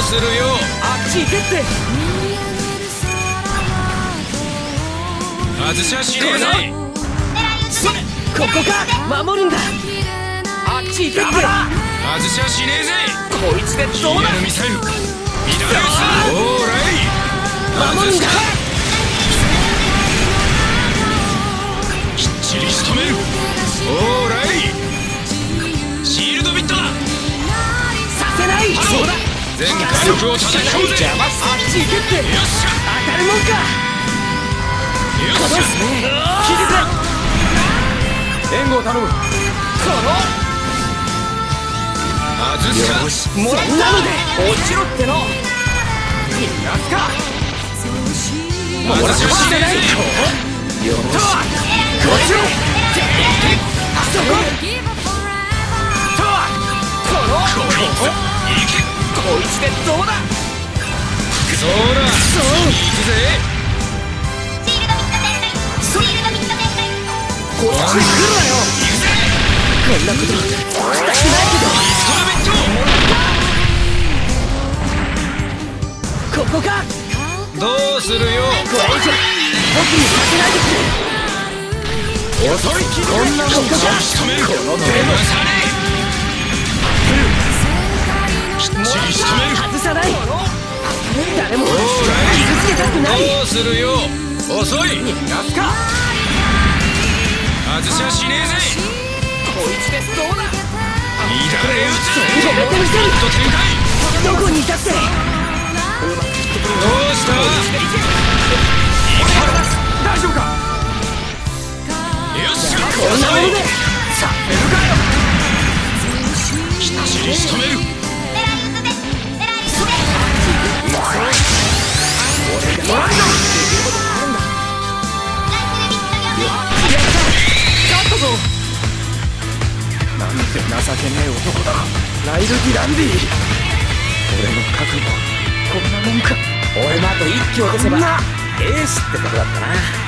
するよ。 あっち行けって。 外しゃしねえぜ。 ここか。守るんだ。あっち行けって。 外しゃしねえぜ。 こいつでどうだ。 ミサイルミラーレス。オーライ。 守るんだ。 きっちり仕留める。オーライ。シールドビットだ。 させない。そうだ。 全火力を叩き込むぜ。 あっち行けって。 よっしゃ。 当たるもんか。 よっしゃ。 切りづらい。援護を頼む。この外すか。 よし、もらったので落ちろっての。逃がすか。 外しゃしねえぜ。 よし、こっちを。あそこ。とはこのこいついけ。 こいつでどうだ。 そうだ。行くぜ。 こっちに来るなよ。こんなことしたくないけど。ここか。 どうするよ。 これ以上僕にさせないでくれ。遅い。こんなもんか。 仕留める。 この手のきっちり仕留める。 外さない。誰もオーライ。 傷つけたくない。 どうするよ。遅い。 逃がすか。 外しゃしねえぜ。 こいつでどうだ。 乱れ撃つ。 止めてみせる。 バット展開。 どこにいたって。 どうした。 大丈夫か。 よっしゃ。 こんなものでさせるかよ。 きっちり仕留める。 俺が勝ったぞ。なんて情けねえ男だ。ライル・ディランディ。俺の覚悟こんなもんか。俺もあと1機落とせばエースってことだったな。